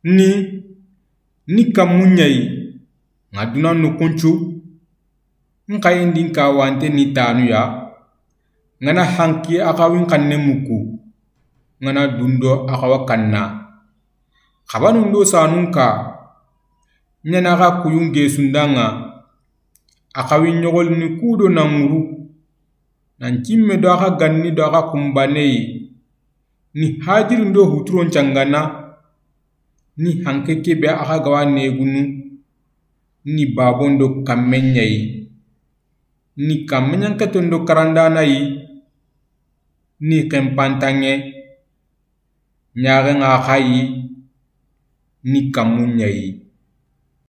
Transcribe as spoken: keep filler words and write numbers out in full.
ni ni kammu ɲayi ŋa dunan nu kuncu n xayindin ka wante ni tanuya ŋana hanki axawin xanne muku ŋana dundo axawa kanna xabanun do sanun ka ɲana xa kuyun gesundan ŋa axawin ɲogolini kudo nan ŋuru nan cimme do axa ganni do axa kunbaneyi ni hajirin do huturon cangana ni hanke kebe axa gawa negunu ni babon do kammen ɲayi ni kamme ɲanketon do karandanayi ni xenpantanŋe ɲaxen axa yi ni kammu ɲayi.